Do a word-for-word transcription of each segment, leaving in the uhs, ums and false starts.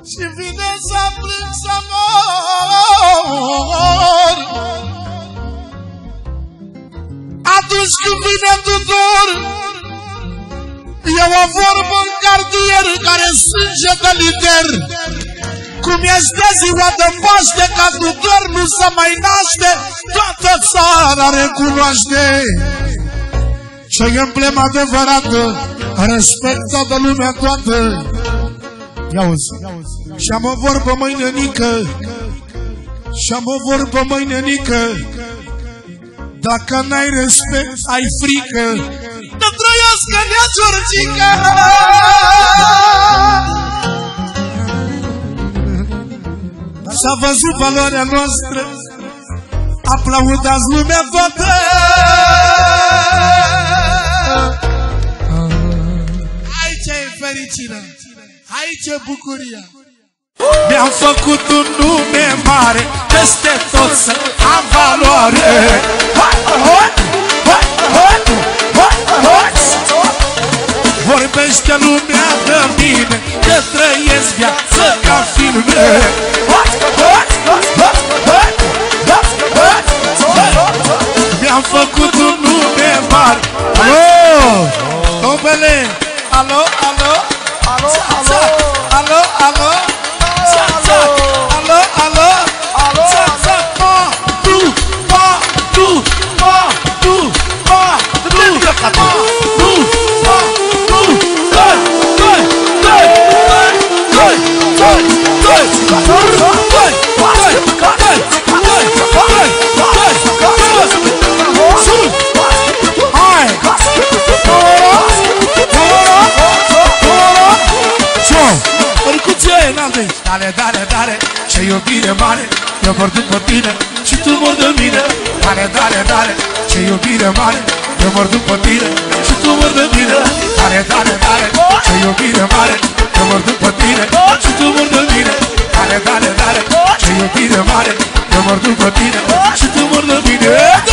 Și vine să plâng să mor atunci când vine tuturor. E o vorbă în cartier care sânge de lider. Cum este ziua de Paște, ca tuturor nu se mai naște, toată țara recunoaște. Ce emblema adevărată, respectă de lumea toată. Ia-uzi, și-am o vorbă, măi nenică, și-am o vorbă, măi nenică, dacă n-ai respect, ai frică, să trăiască Nea Georgica. S-a văzut valoarea noastră, aplaudați lumea toată. Aici e fericirea, aici e bucuria. Mi-am făcut un nume mare, peste tot să am valoare. Vorbește lumea de mine, că trăiesc viață ca filme. Mi-am făcut un nume mare. Alo, Tobele, alo, alo, alo, alo, alo, alo, alo, alo, alo, pa, tu, pa, tu, pa, tu, pa, tu, pa, tu, pa, tu, doi, doi, doi, doi, doi, doi, dale, dale, dale, ce iubire mare, eu mor după tine și tu mor de mine. Dale, dale, dale, ce iubire mare, eu mor după tine și tu mor de mine. Dale, dale, dale, ce iubire mare, eu mor după tine și tu mor de mine. Dale, dale, dale, ce iubire mare, eu mor după tine și tu mor de mine.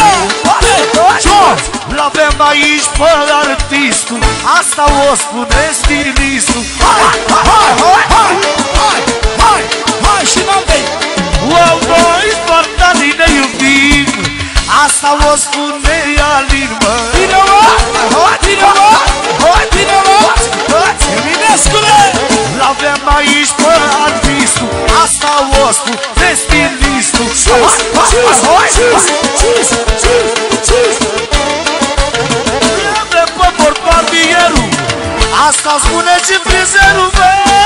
L-avem aici pe artistul, asta o spune stilistul. Hai, hai, hai, hai, hai, hai, hai și n-am-tei. Wow, noi spartanii ne iubim, asta o spune Alin, mă. Bine, mă, bine, mă, bine, mă, Eminescule. L-avem aici pe artistul, asta o spune stilistul. Hai, hai, hai, asta spune și frizerul meu.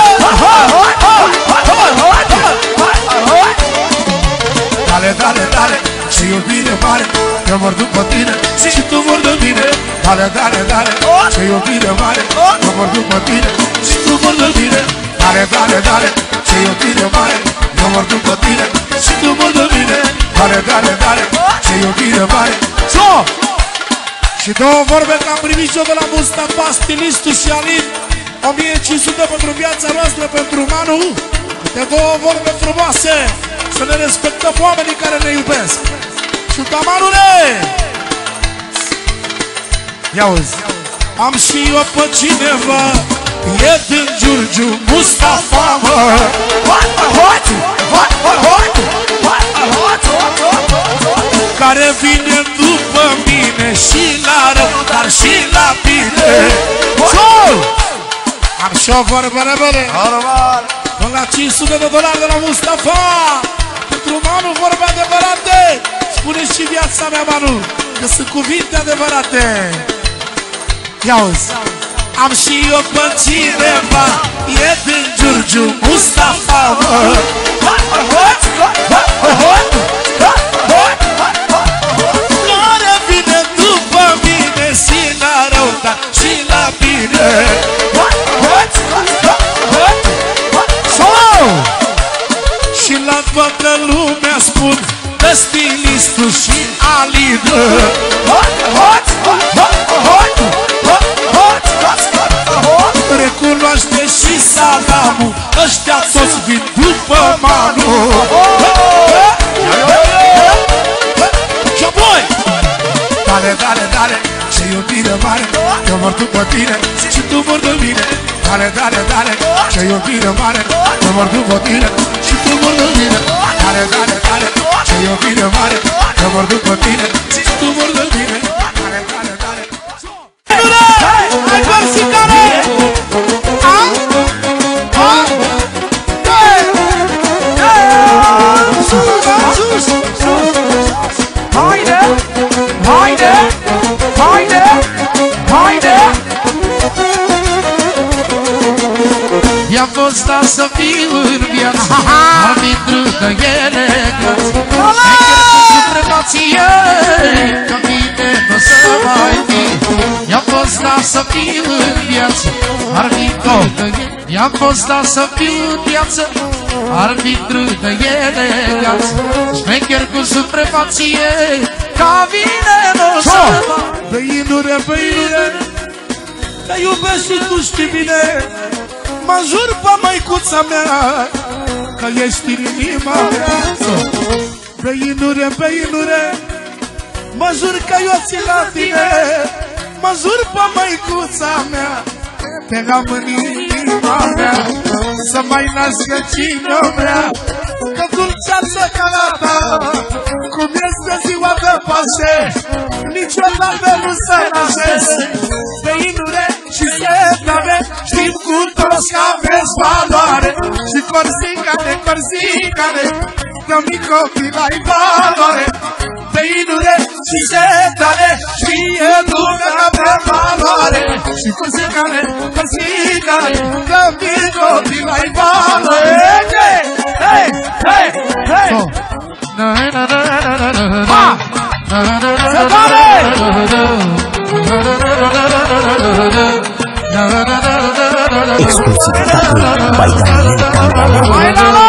Dale, dale, dale, ce iubire mare, eu mor după tine și tu mor de mine. Dale, dale, dale, ce iubire mare, eu mor după tine și tu mor de mine. Dale, dale, dale, ce iubire mare, eu mor după tine și tu mor de mine. Dale, dale, dale, ce iubire mare. Și două vorbe că am primit și eu de la Mustafa, stilistul și Alin, o mie cinci sute pentru viața noastră, pentru Manu. De două vorbe frumoase, să ne respectăm oamenii care ne iubesc. Și Tamanule! Ia-uzi, am și eu pe cineva, e din Giurgiu, Mustafa, mă. Care vine după mine și la rău, dar și la bine. Am și o vorbă rebele, până la cinci sute de dolari de la Mustafa. Pentru Manu vorbe adevărate, spune și viața mea, Manu, că sunt cuvinte adevărate. Ia-uzi, am și eu pe cineva, e din Giurgiu, Mustafa, mă. Care vine după mine și la rău, dar și la bine. Și la toată lumea spun că stilistul și Alin. Recunoaște și salamul, ăștia toți vin după Manu. Și apoi dale, dale, dale, ce iubire mare, eu mor după tine și tu mor de mine. Dale, dale, dale, ce iubire mare, că mor după tine și tu mor de mine. Dale, dale, dale, ce iubire mare, că mor după tine și tu mor de mine. Dale, dale, dale. Hai, Corsicare! A? A? Sus! Haide! Haide! Haide! Haide! I-am fost da să fiu în viață, arbitru de eleganță, șmecher cu supremație, că mine n-o să mai fi. I-am fost da să fiu în viață, arbitru de eleganță, I-am fost da să fiu în viață, arbitru de eleganță, șmecher cu supremație, ca mine n-o să mai fi. Băinure, băinure, te iubesc și tu știi bine. Mă jur pe măicuța mea că ești inima mea. Băinure, băinure, mă jur că eu țin la tine. Mă jur pe măicuța mea, te am în inima mea. Să mai nască cine vrea, că dulceață ca la ta, cum este ziua de Paște, niciodată nu se nașesc. Băinure și setare, știm cu toți că aveți valoare. Și Corsicare, Corsicare, că mic copil ai valoare. Băinure și setare, știe lumea că avem valoare. Și Corsicare, Corsicare, că mic copil ai valoare. Hei, hei, hei, hei! Ha! Setare! Exclusivitate by Daniel Candela.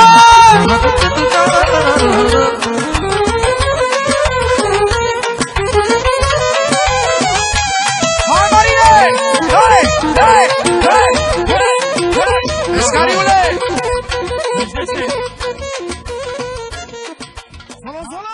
Hai, Marie! Hai! Hai! Hai! Hai! Pescariule! Solo, solo!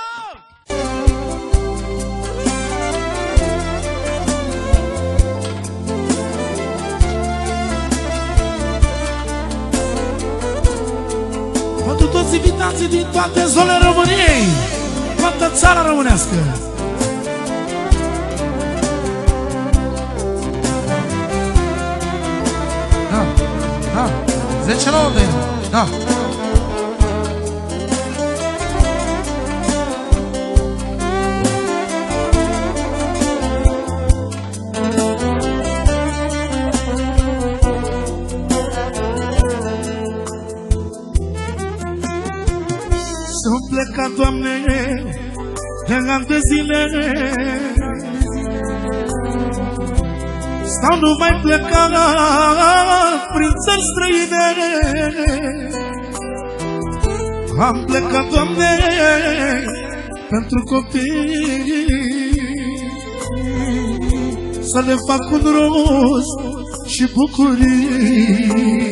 Pentru toți invitații din toate zonele României, toată țara românească. Da, da, zece laude, da. Sunt plecat, Doamne, de ani de zile. Stau numai plecat prin țări străine. Am plecat, Doamne, pentru copii, să le fac un rost și bucurii.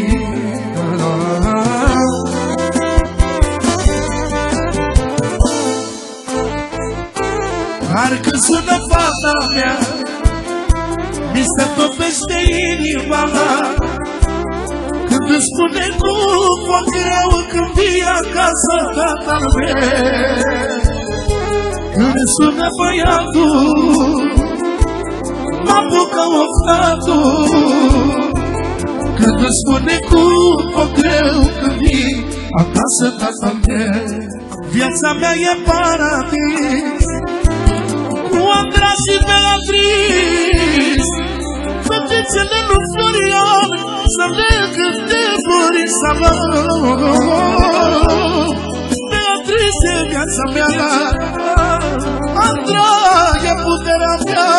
Parcă sună fata mea, mi se topește inima mea, când îmi spune cu foc greu când vii acasă, tata-l meu. Când sună băiatul, m-apucă oftatul, când îmi spune cu foc greu când vii acasă, tata-l meu. Viața mea e paradis, cu Andra și Beatriz, fetițele lui Florian, să le cânte Borisa mea. Beatriz e viața mea, Andra e puterea mea.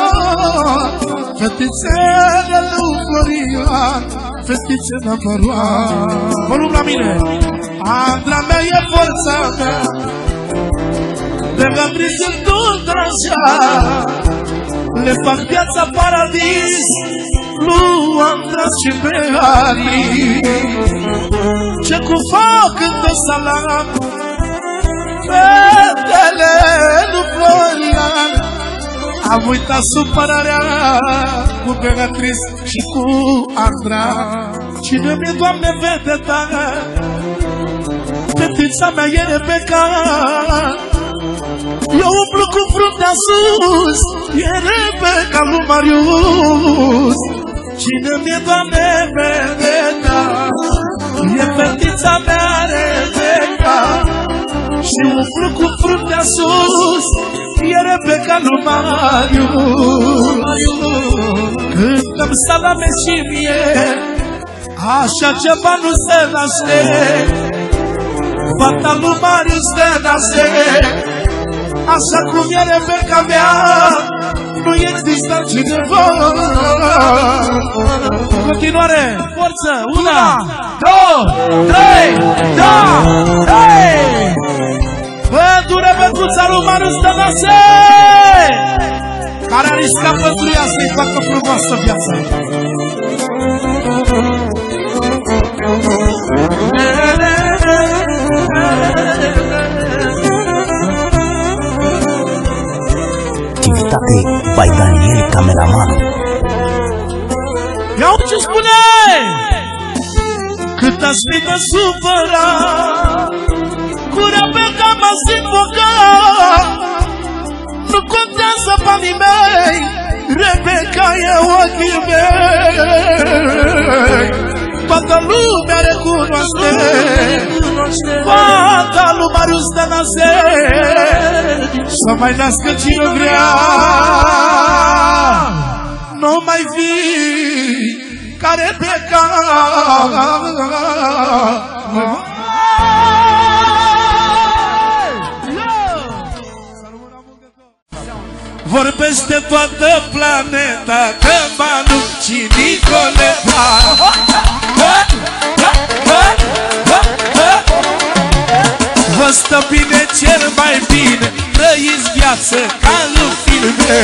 Fetițele lui Florian, fetițele Florian. Volum la mine! Andra mea e forța mea, de Beatriz în tot așa, le fac viața paradis lui Andra și Beatriz. Ce cu fac încă salam, fetele lui Florian, Am uitat supărarea cu Beatrice și cu Andra. Cine mi-e, Doamne, vede, da? Fetița mea e Rebecca. Eu umplu cu fruntea sus, e Rebecca lui Marius. Cine mi-e, Doamne, vede, da? E fetița mea Rebecca. Și umplu cu fruntea sus, e Rebecca lui Marius. Cântăm salame și mie, așa ceva nu se naște. Fata lui Marius se naște. Așa cum e Rebecca mea, nu există cineva. În continuare, forță, una, două, trei, da, trei. Pădure pentru țarul Marius Tănase, care a riscat pentru ea să-i facă frumoasă viața. Activitate by Daniel Cameraman. Iau ce spune! Cât aș fi de supărat, cu Rebecca m-aș invoca. Nu contează banii mei, Rebecca e ochii mei. Toată lumea recunoaște, fata lui Marius Tănase. Să mai nască cine vrea, nu mai fi ca Rebecca. Vorbește toată planeta că Manu și Nicoleta. Vă stă bine cel mai bine, trăiți viață ca în filme.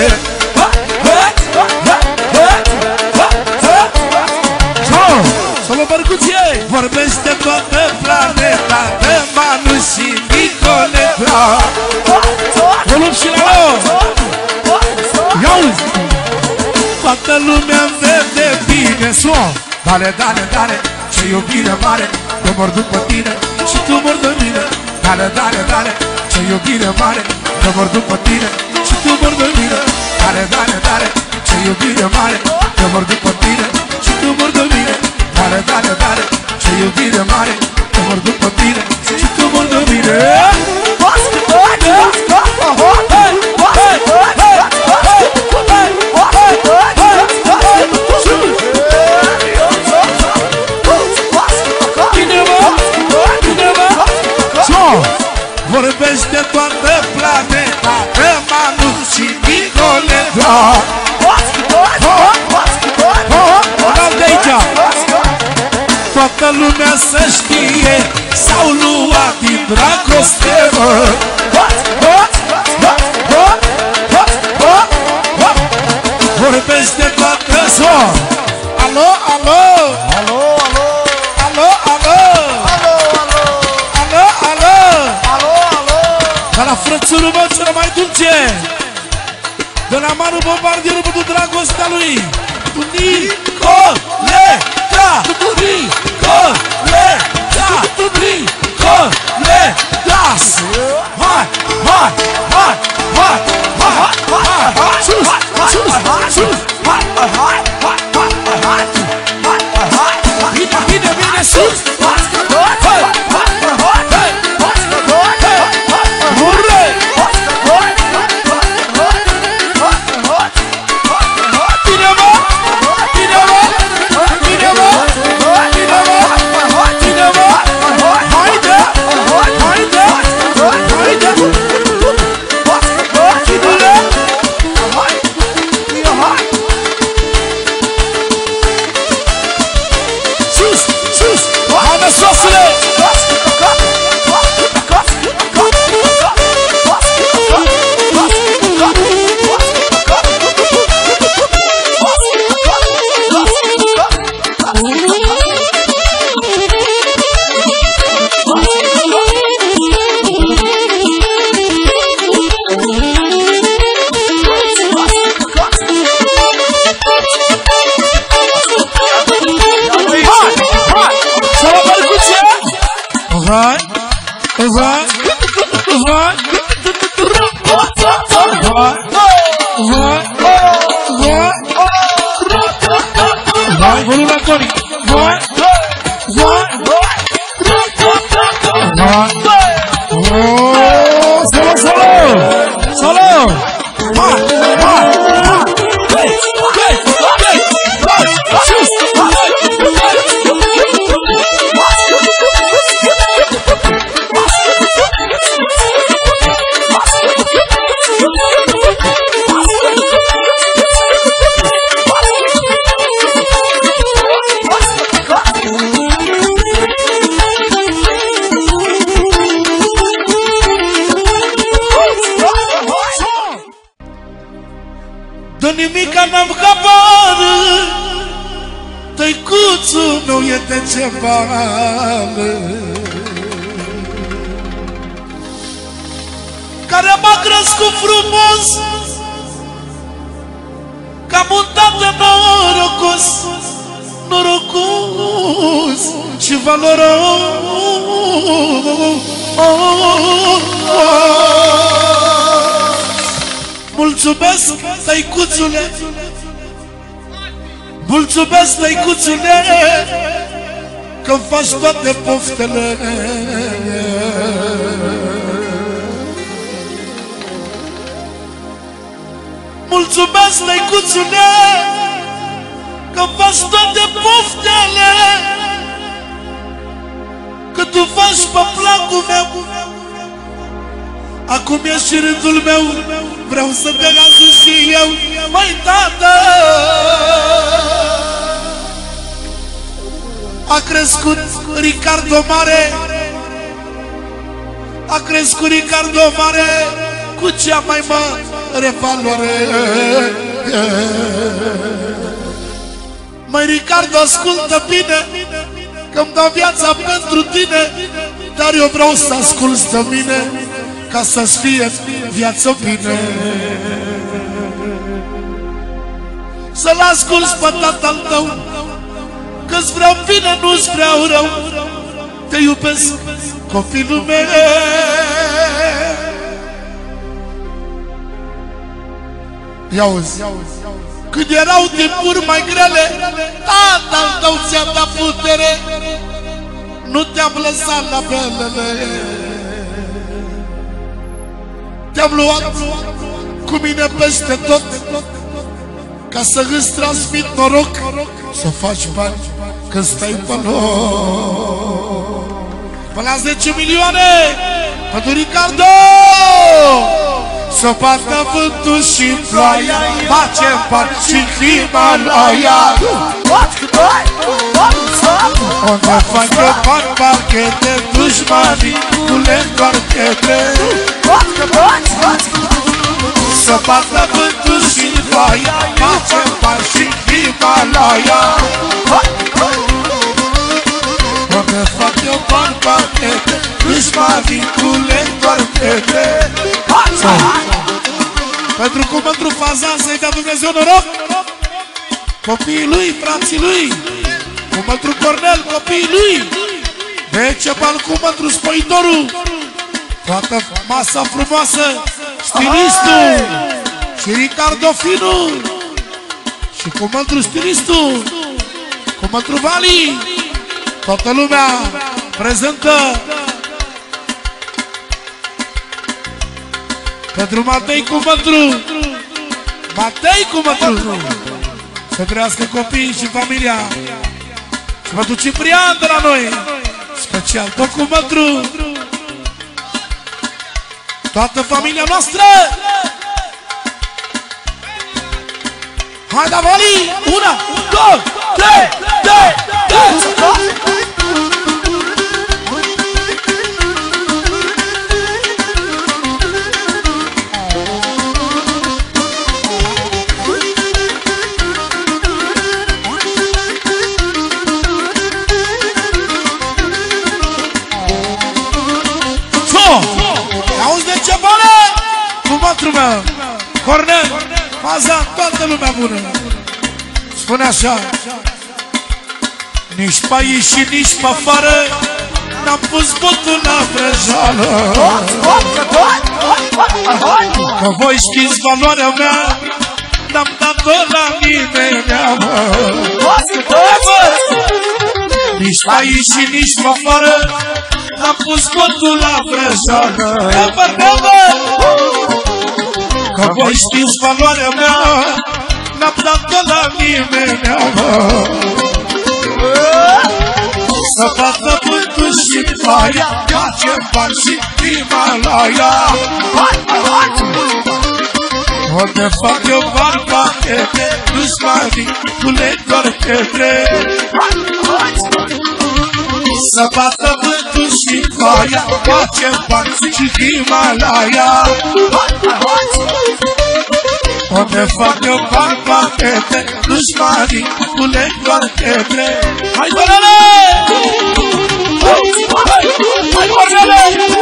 Să-l-o bărcuție! Vorbește toată planeta că Manu și Nicoleta. Volum și la lor! Ia-uzi! Toată lumea vede bine. Suo! Dale, dale, dale, ce iubire mare, eu mor după tine și tu mor de mine. Dale, dale, dale, ce iubire mare, eu mor după tine și tu mor de mine. Dale, dale, dale, ce iubire mare, eu mor după tine și tu mor de mine. Dale, dale, dale, ce iubire mare, eu mor după tine și tu mor de mine. Vorbește toată planeta că Manu și Nicoleta. N-am de aici. Toată lumea să știe, s-au luat din dragoste, mă. Vorbește toată zona. Alo, alo. Alo, alo. Alo, alo. Alo, alo. Dar la frățurul meu cel mai dulce, de la Manu Bombardierul pentru dragostea lui, cu Nicoleta, Nicoleta, Nicoleta. Hai, hai, hai, hai, hai, hai, sus, sus, sus, hai, hai, hai, hai, hai, bine, bine, bine, sus, hai, hai, hai. Vai, vai, vai, vai, vai, vai, vai, volume Tony, vai, vai, vai, oh, solo, solo, solo, vai, vai, vai, vai, vai, nimica n-am habar, tăicuțul meu e de ce vală, care m-a crescut frumos, ca un tată norocos, norocos și valoros. Mulțumesc, tăicuțule, mulțumesc, tăicuțule, că-mi faci toate poftele. Mulțumesc, tăicuțule, că-mi faci toate poftele, că tu faci pe placul meu. Acum e și rândul meu, vreau să te lasă și eu, măi tată. A crescut Ricardo Mare, a crescut Ricardo Mare cu cea mai mare valoare. Măi Ricardo, ascultă bine, că-mi dau viața pentru tine, dar eu vreau să asculți de mine, ca să-ți fie viață bine. Să-l asculți pe tatăl tău, că-ți vreau bine, nu-ți vreau rău. Te iubesc, copilul meu. Ia-uzi, când erau timpuri mai grele, tatăl tău ți-a dat putere, nu te-am lăsat la belele. Te-am luat cu mine peste tot, ca să îți transmit noroc, să faci bani când stai pe loc. Până la zece milioane pentru Ricardo, să bată vântul și ploaia, facem bani și Himalaya. Unde fac eu bani, parchete, dușmanii nu le întoarchete. Să bată vântul și ploaia, facem bani și Himalaya. Unde fac eu bani, parchete, dușmanii nu le întoarchete. Pentru cum într-o faza să-i dea Dumnezeu noroc copiii lui, frații lui, cum într-o Cornel, copiii lui, Decebal, cum într-o Spăitorul, toată masa frumoasă, stilistul și Ricardo Finu, și cum într-o stilistul, cum într-o Vali, toată lumea prezentă. Pentru Matei cu Mătru, Matei cu Mătru, să trăiască copiii și familia. Și pentru Ciprian de la noi, special tot cu Mătru, toată familia noastră. Hai da, Vali! Una, două, trei, trei, trei! Auzi de ce bune? Cu mătru meu, Cornel, Faza, toată lumea bună. Spune așa: nici pe aici și nici pe afară, N-am pus botul la vrăjală. Că voi știți valoarea mea, n-am dat-o la nimeni, mă. Nici aici și nici pe afară, n-am pus botul la vrăjală. Că voi știți valoarea mea, n-am dat-o la nimeni, mă. Să bată vântul și ploaia, face bani și Himalaia. Unde fac eu bani pachete, dușmanii cu le doar pietre. Să bată vântul și ploaia, face bani și Himalaia. Unde fac eu bani pachete, dușmanii cu le doar pietre. Hai, bărăle! Hai, bărăle!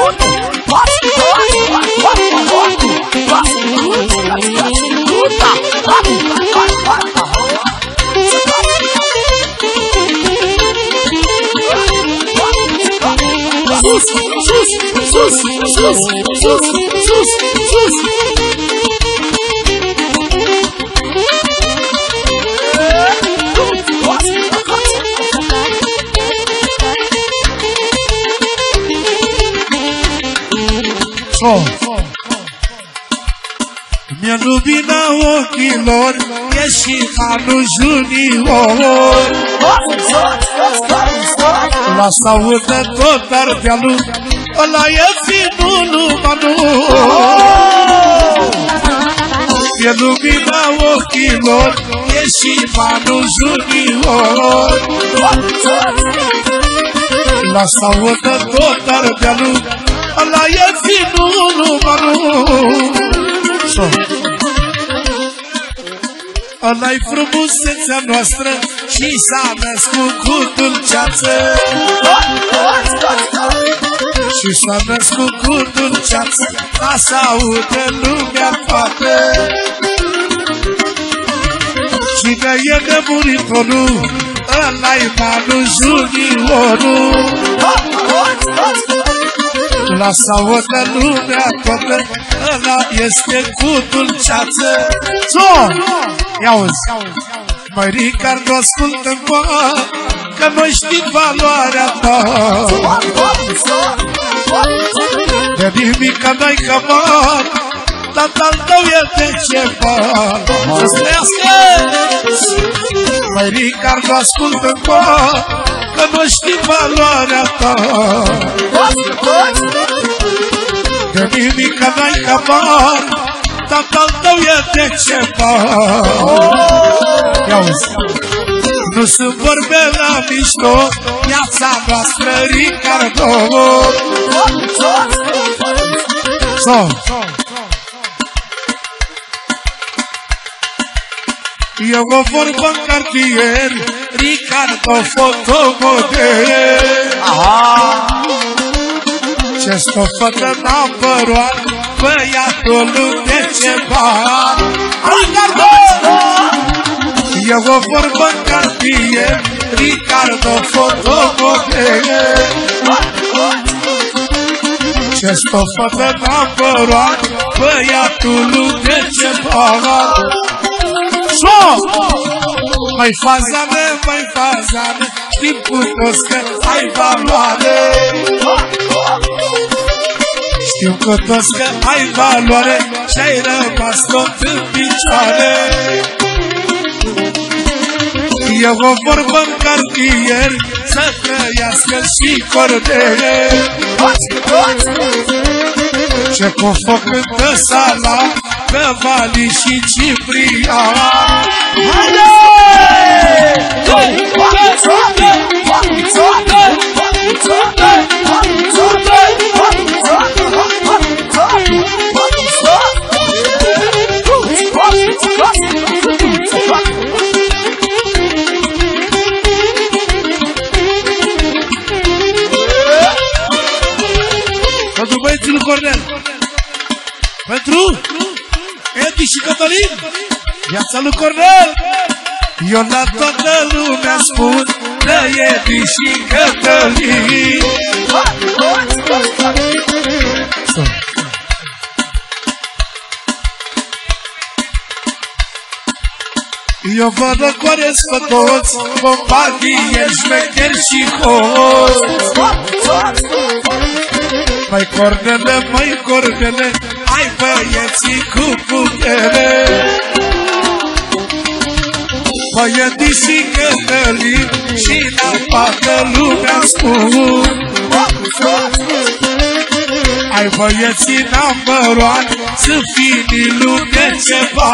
Sus, sus, sus, sus, sus, sus, sus. Oh. Mi-a lumina ochilor, e și anul junior. Lasă audă tot Ardealul, ăla e finul numărul. Mi-a lumina ochilor, e și anul junior. Lasă audă tot Ardealul, ăla e finul numărul. Ăla-i frumusețea noastră și s-a născut cu dulceață. Și s-a născut cu dulceață, ca să audă lumea toată. Cine e nemuritorul, ăla-i Manu Juniorul. Lasă audă lumea toată, ăla este cu dulceață. So! Ia-uzi! Măi, Ricardo, ascultă-mă, că noi știm valoarea ta. De nimica n-ai cămat, tatăl tău e de ceva. Să-ți trăiască! Măi, Ricardo, ascultă-mă, că noi știm valoarea ta. De nimica n-ai cămat, tatăl tău e de ceva. Ia-uzi! Nu sunt vorbe la mișto, viața noastră, Ricardo. So. E o vorbă în cartier, Ricardo fotomodel. Ce stofătă n-a păroat, băiatul de ceva. Ricardo! E o vorbă în cartier, Ricardo fotomodel. Ce stofătă n-a păroat, băiatul de ceva. So! Mai fazane, mai fazane, știm cu toți că ai valoare. Știu cu toți că ai valoare și-ai rămas tot în picioare. E o vorbă în cartier, să trăiască și Cordele. Ce cu foc cântă Sala, pe Vali și Ciprian. Haide! Pentru băieții lui Cornel, pentru Edi și Cătălin, viața lui Cornel. Eu la toată lumea spun că Edi și Cătălin. Eu vă răcoresc pe toți, bombardieri, șmecheri și hoți. Mai cornele, mai cornele, ai băieții cu putere. Băieții și Cătălin și la toată lumea spun. Ai băieții number one, să fii în lume ceva.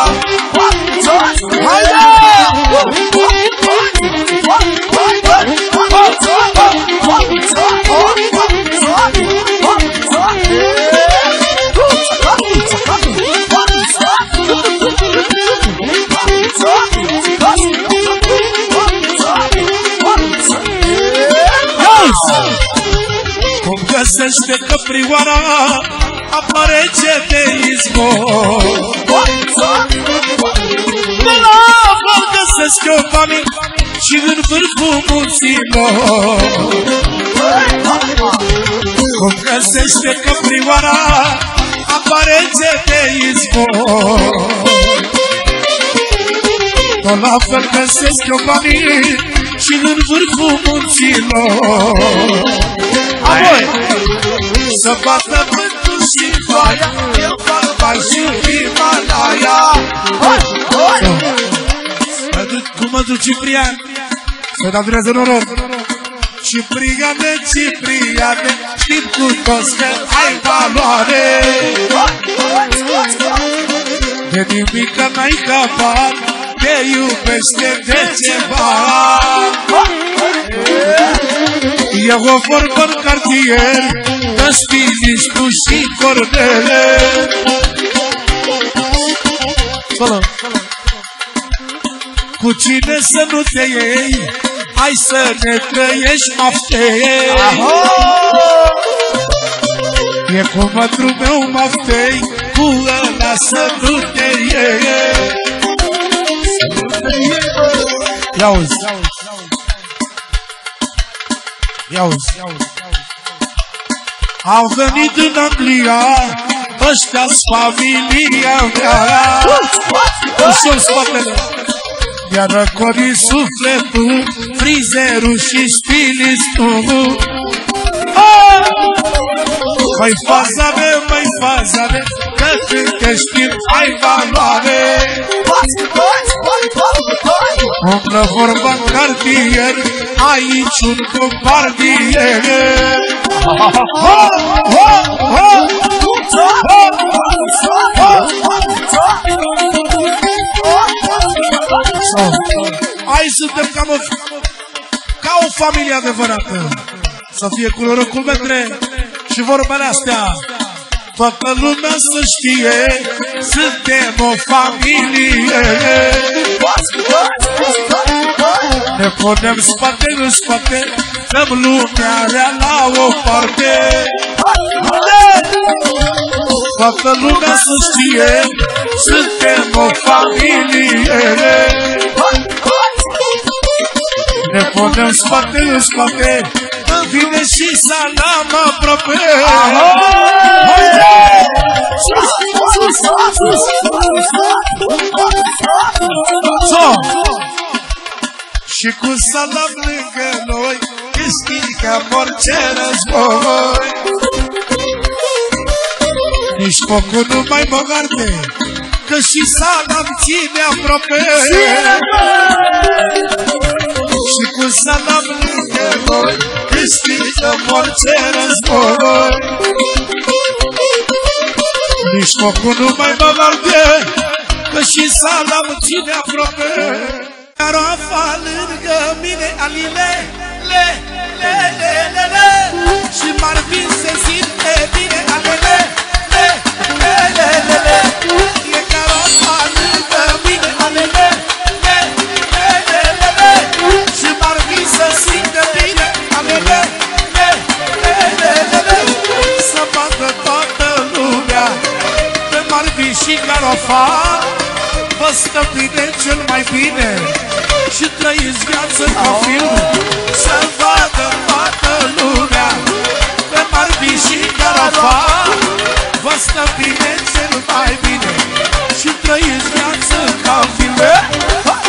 Cum găsește căprioara, apare ce de izvor. De la apă găsesc eu banii și în vârful munților. Cum găsește căprioara, apare ce de izvor. Tot la fel găsesc eu banii și în vârful munților. Apoi să bată vântul și ploaia, eu fac bani și Himalaya. Cum mă duc Ciprian? Să dau durează noroc. Cipriane, Cipriane, știm cu toți că ai valoare. De nimică n-ai capat, te iubește de ceva. E o vorbă în cartier, dă-ți finiștul și cornele. Cu cine să nu te iei, hai să ne trăiești maftei. E cu mătru meu maftei, cu ăla să nu te iei. Ia-uzi, ia-uzi, au venit în Anglia, ăștia-s familia mea. Ușor spatele, iar răcori sufletul, frizerul și stilistul. Măi faza mea, măi faza mea, că când te știm ai valoare. Umblă vorba în cartier, aici un bombardier. Aici suntem ca o, ca o familie adevărată. Să fie cu noroculmetre și vorbele astea. Toată lumea să știe, suntem o familie. Ne punem spate în spate, dăm lumea rea la o parte. Toată lumea să știe, suntem o familie. Ne punem spate în spate, îmi vine și salam aproape. Și cu salam lângă noi câștigăm orice război. Nici focul nu mai mă arde, că și salam ține aproape. Și cu salam lângă noi câștigăm orice război. Nici focul nu mai mă arde, că și salam ține aproape. Iar o afa lângă mine, alile, le, le, le, le, le. Și m-ar fi se simte bine, alile, le, le, le, le, le. E chiar o afa lângă mine, alile, le, le, le, le, le. Și m-ar fi să simte bine, alile, le, le, le, le, le. Să bată toată lumea, pe m-ar fi și chiar o afa. Vă stă bine cel mai bine și trăiți viață ca film. Să vadă toată lumea, pe Marbi și Carafa. Vă stă bine cel mai bine și trăiți viață ca film.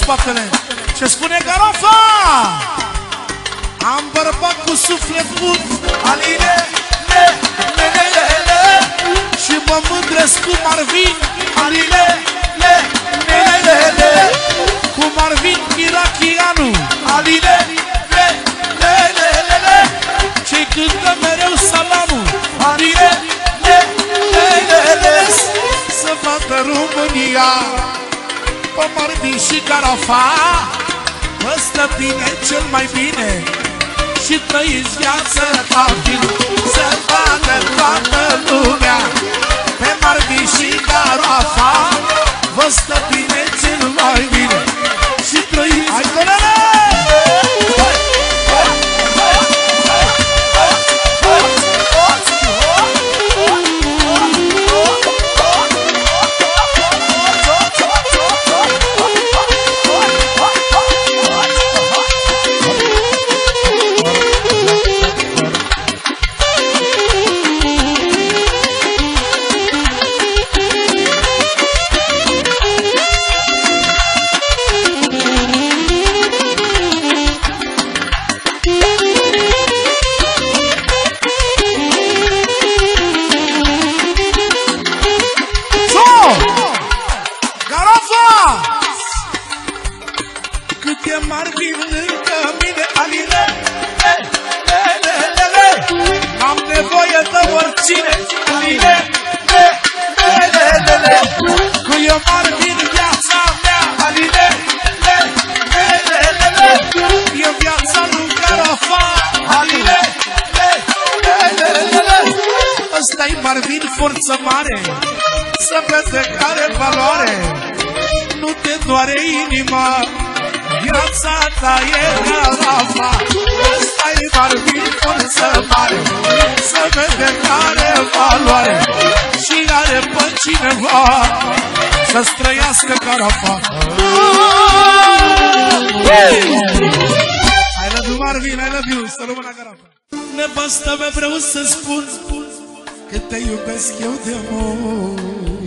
spatele. Ce spune Garofa? Am bărbat cu suflet bun, Aline, le, le, le, le, le. și mă mândresc cum ar vin, Aline, le, le, le, le. cum ar vin Irachianu. Aline, le, le, le, le, le. Ce cântă mereu salamul, Aline, le, le, le, le. să vadă România pe Marvin și Garofa. Vă stă bine, cel mai bine, și trăiți viață ta fin. Să vadă toată lumea pe Marvin și Garofa. Vă stă bine, cel mai bine, și trăiți. Hai, Dorele! Forță mare, să vezi care valoare, nu te doare inima, viața ta e Garofa. Ăsta-i Marvin, forță mare, să vezi care valoare, și are pe cineva să-ți trăiască Garofa. I love you, Marvin, I love you, să rămână Garofa. Nevastă mea, vreau să spun că te iubesc eu de mult.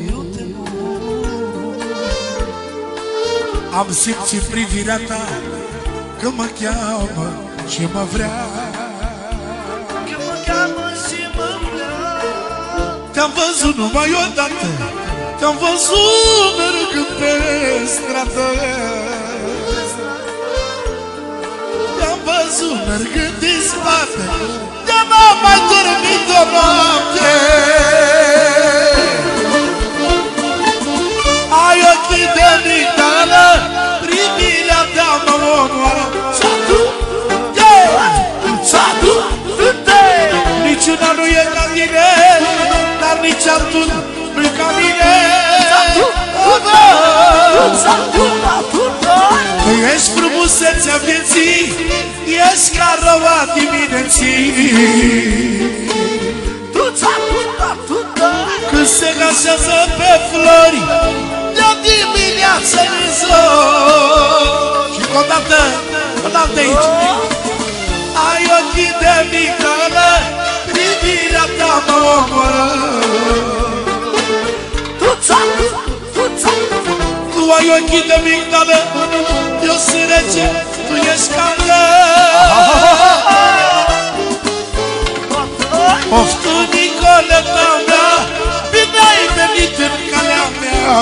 Am simțit privirea ta că mă cheamă și mă vrea. Că mă cheamă și mă vrea. Te-am văzut numai odată, te-am văzut mergând pe stradă. Te-am văzut mergând din spate, de n-am mai dormit o noapte. Ai ochii de migdală, privirea ta mă omoară. Niciuna nu e ca tine, dar nici altul nu-i ca mine. Tu ești frumusețea vieții, ești ca răua dimineții. Când se gasează pe flori, de-a dimineață în zori. Și o dată, o dată aici. Ai ochii de migdală, privirea ta mă omoră. Tu ai ochii de migdală, eu sunt rece, tu ești caldă. Poftul Nicoleta mea, bine ai venit în calea mea.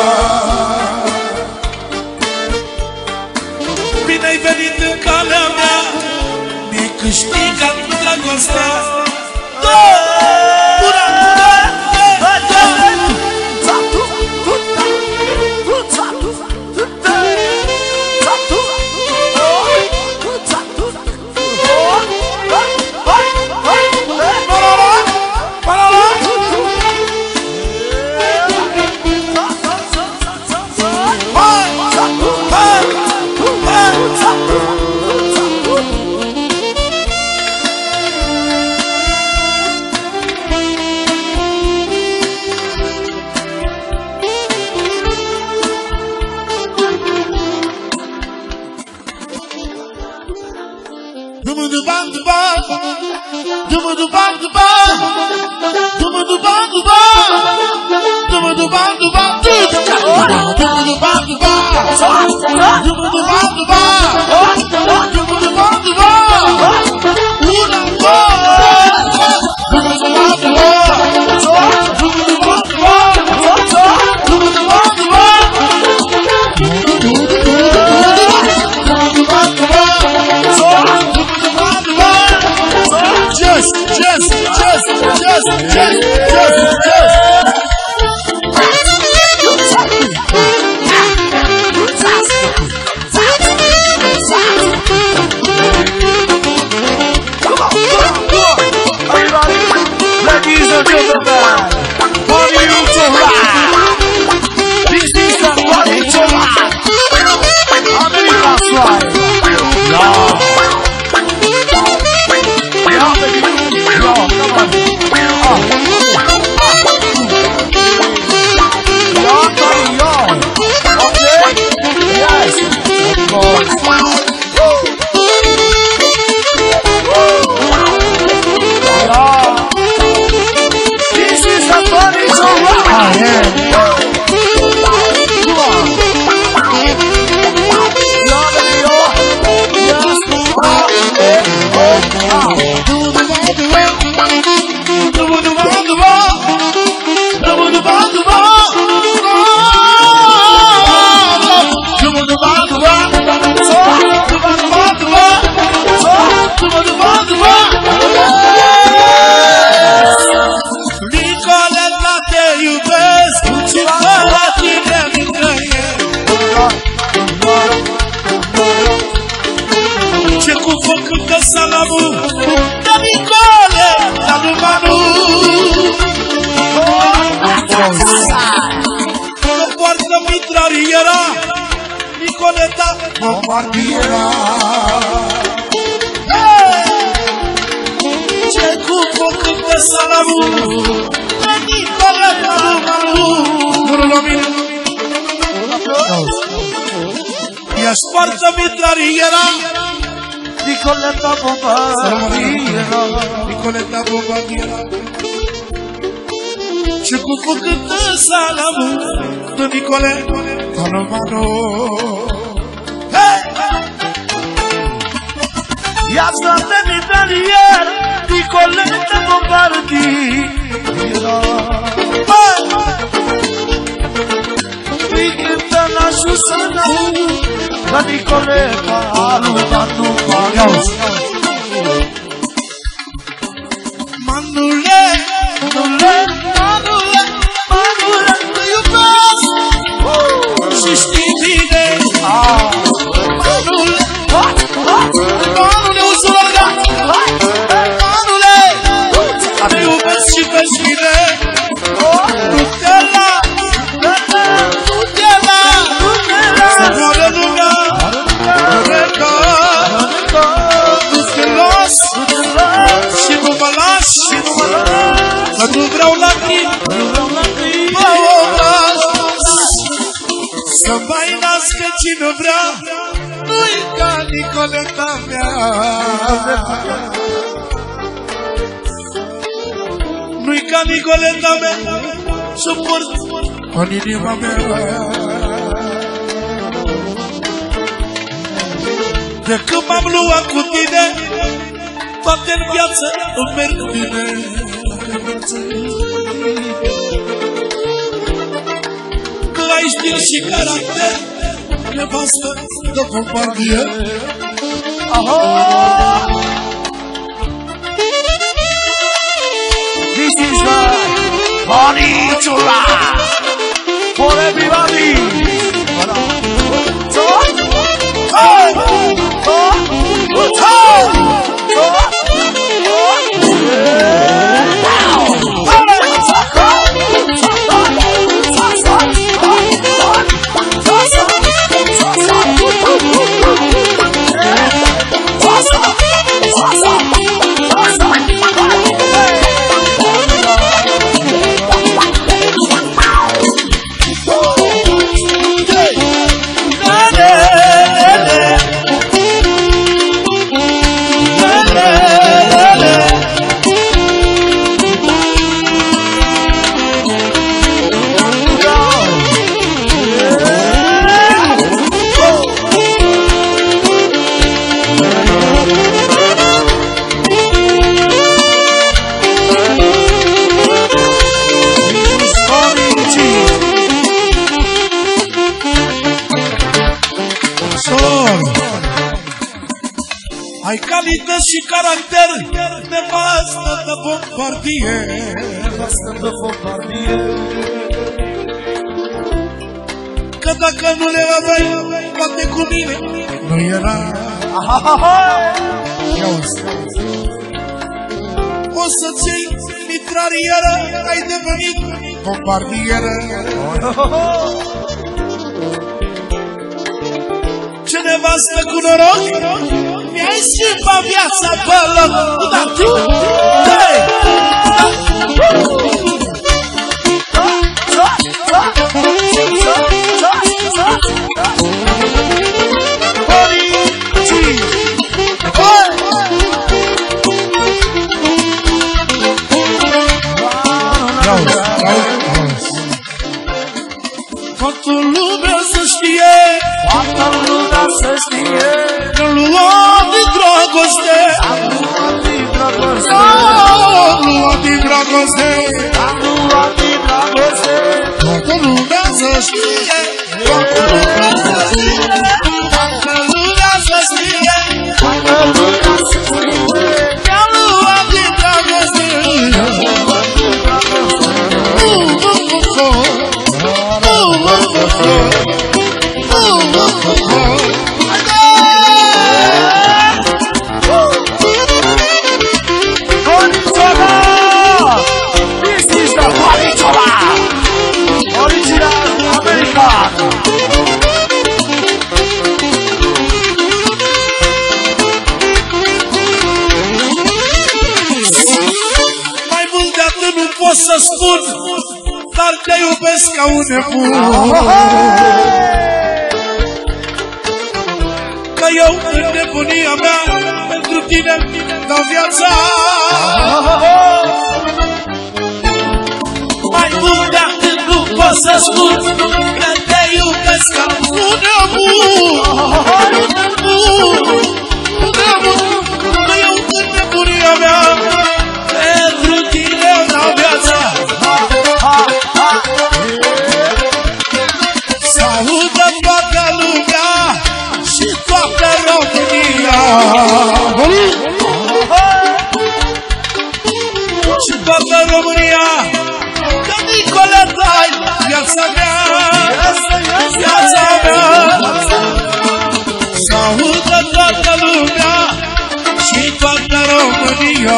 Bine ai venit în calea mea, mi-ai câștigat dragostea. Pura, Nicoletta bombardiera, Nicoletta bombardiera. Ce cu făcâtă salamu, de Nicole, Palomano. Ia-ți de mitralier, Nicoletta bombardiera. Ricâtă la Susana, la Nicoletta, aluganu Marius. Manule, manule, manule, manule, te iubesc și știi bine. Manule, manule, ușură, manule, te iubesc și pe șine. Nu te la, nu te la, să moară lumea, reca, nu te las și nu mă lași, că nu vreau la tine, mă las. Să mai nască cine vrea, nu-i ca Nicoleta mea. Nu-i ca Nicoleta mea, să port în inima mea. De când m-am luat cu tine, toate-n viață îmi merg bine. Că ai stil și caracter, nevastă de bombardier. This is the Money July for everybody. Oh, Ai calități și caracter, nevastă de bombardier. Nevastă de bombardier. Că dacă nu le aveai, poate cu mine nu era. O să-ți iei mitralieră, ai devenit bombardieră. Ce nevastă cu noroc, mi-ai schimbat viața pe loc. Dar tu, hei! Toată lumea să știe, toată lumea să știe, că luat din dragoste, am luat din dragoste, am luat din dragoste, am luat din dragoste. toată lumea să știe, toată lumea să știe, toată lumea să știe, Toată lumea să știe, că am luat din dragoste. Mai mult de atât nu pot să spun, dar te iubesc ca un nebun. Că eu, în nebunia mea, pentru tine dau viața. Mai mult de atât nu pot să spun, că te iubesc ca un nebun. Că eu, în nebunia mea, pentru tine dau viața. Să audă toată lumea și toată România, și toată România, că Nicoleta-i viața mea, viața mea. Să audă toată lumea și toată România,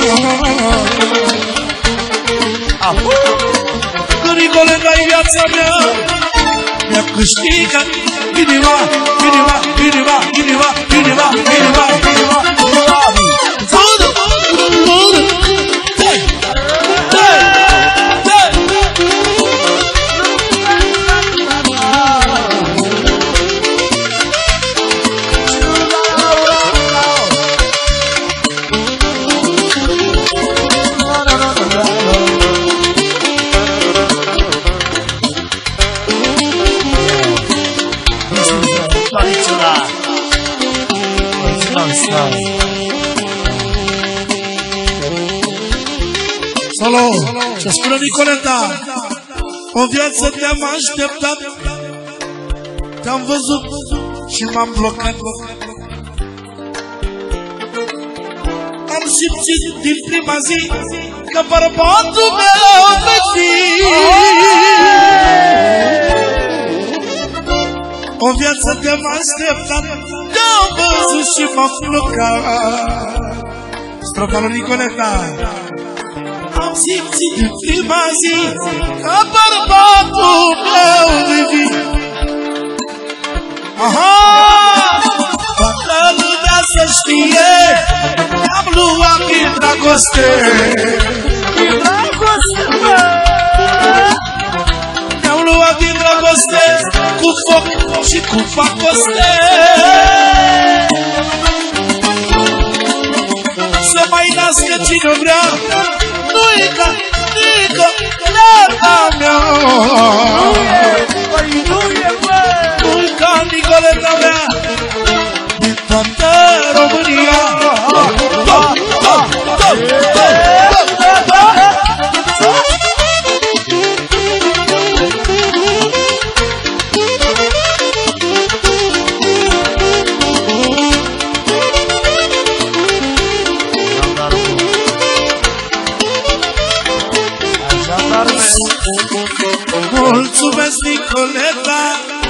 că Nicoleta-i viața mea. Mi-a câștigat inima, inima, inima, inima, inima, inima, inima, inima. Fudă, fudă, hei, hei, hei. Solo, ce spune Nicoleta? O viață te-am așteptat, te-am văzut și m-am blocat. Am simțit din prima zi că bărbatul meu vei fi. O viață te-am așteptat, te-am văzut și m-am blocat. Strofa lui Nicoleta. Am simțit din prima zi că bărbatul meu vei fi. Aha! Toată lumea să știe, am luat din dragoste. Din dragoste, mă! Ne-am luat din dragoste, cu foc și cu facoste. Să mai nască cine vrea, nu-i ca, nu-i ca Nicoleta mea. Nu-i ca Nicoleta mea, din toată România.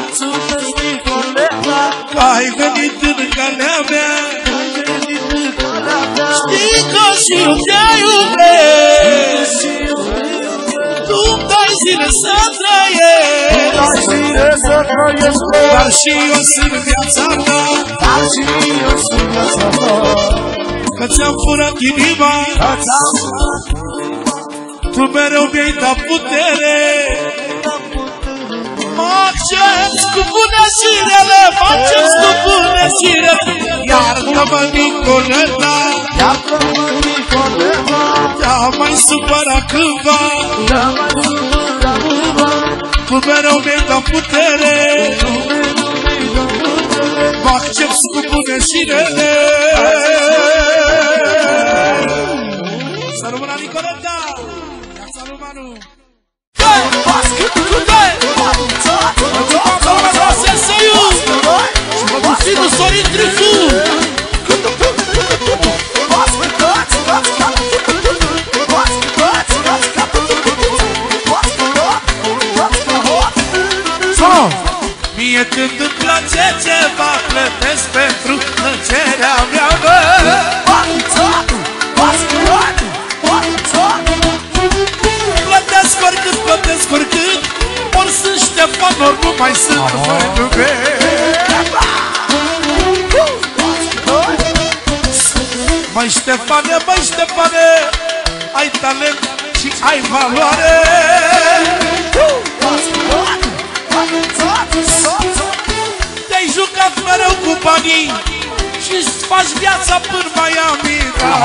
mulțumesc, Nicoleta, că ai venit în calea mea. Știi că și eu te iubesc, tu-mi dai zile să trăiesc, Dar și eu sunt viața ta, dar și eu sunt viața ta, că ți-am furat inima, că ți-am furat tu mereu mi-ai dat putere. Mă accepți cu bune și rele, mă accepți cu bune și rele. Iartă-mă, Nicoleta, Iartă-mă, Nicoleta, te-am mai supărat cândva, te-am mai supărat cândva, tu mereu mi-ai dat putere. Mă accepți cu bune și rele. Să rămână Nicoleta, viața lui Manu. Ținut Sorin Trifu. Mie când îmi place ceva, plătesc pentru plăcerea mea, bă. Plătesc oricât, plătesc oricât, ori sunt Ștefan, ori nu mai sunt fără nume. Măi Ștefane, măi Ștefane, ai talent și ai valoare. Te-ai jucat mereu cu banii și-ți faci viața până Miami.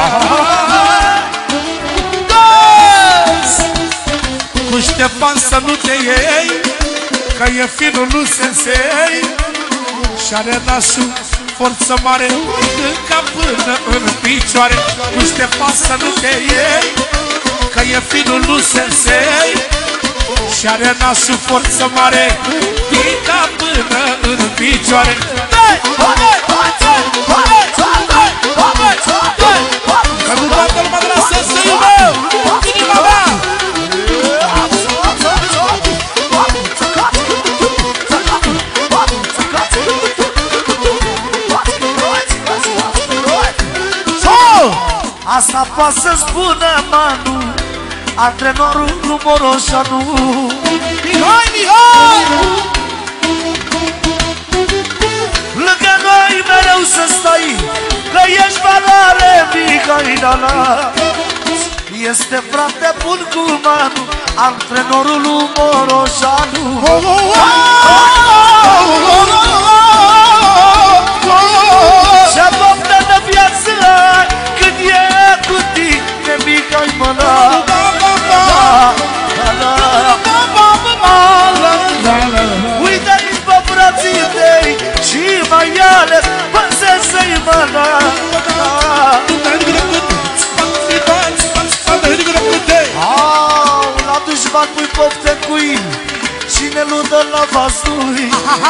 Cu Ștefan să nu te iei, că e finul lui Sensei și are nasul forță mare, din cap până în picioare. Cu Ștefan să nu te iei, că e finul lui Sensei și are nasul forță mare, din cap până în picioare. Că nu toată lumea de la Sensei-ul meu, inima mea. Asta poate să spună Manu, antrenorul lui Moroșanu. Mihai, Mihai! Lângă noi mereu să stai, că ești valoare, Mihai, da-la. Este frate bun cu Manu, antrenorul lui Moroșanu. Și-a băptă de viață când e cu tine, Mihai, mă-la. Uite-i pe frații tăi și mai ales pe Sensei, mă-la. Au, la dușman pui pofte cui și ne ludă la vasului.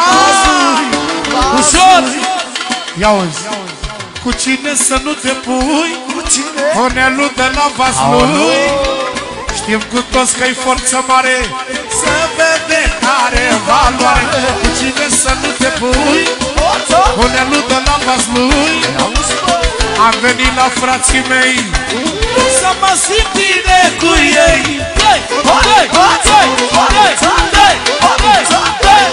Ușor! Ia uzi! Cu cine să nu te pui? Cu cine? O nelută la vas lui. Știm cu toți că-i forță mare, să vede care valoare. Cu cine să nu te pui? O nelută la vas lui. Am venit la frații mei să mă simt bine cu ei. Dai, dai, dai, dai, dai, dai.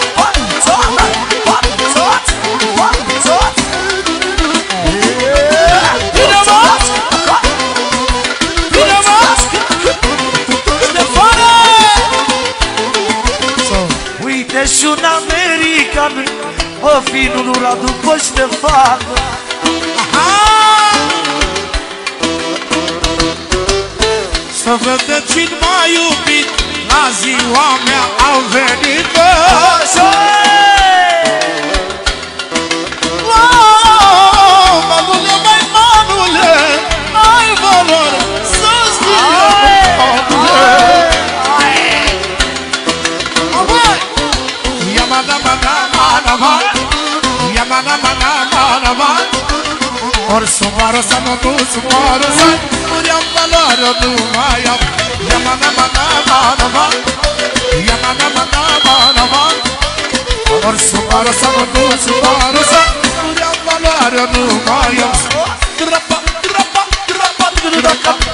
Uite și un american, o finul lui Radu pe Ștefan. Să vedem cine m-a iubit, la ziua mea au venit, bă. Manule, mai manule, ai valori să știi. Yamana mana mana mana, Yamana mana mana mana. Or sumaro să nu tu sumaro să muriam valori nu mai am. Yamana mana mana mana, Yamana mana mana mana. Ori subară sa, mă duc subară sa, nu-i am valoare, nu mai am. Drapa, drapa, drapa, drapa.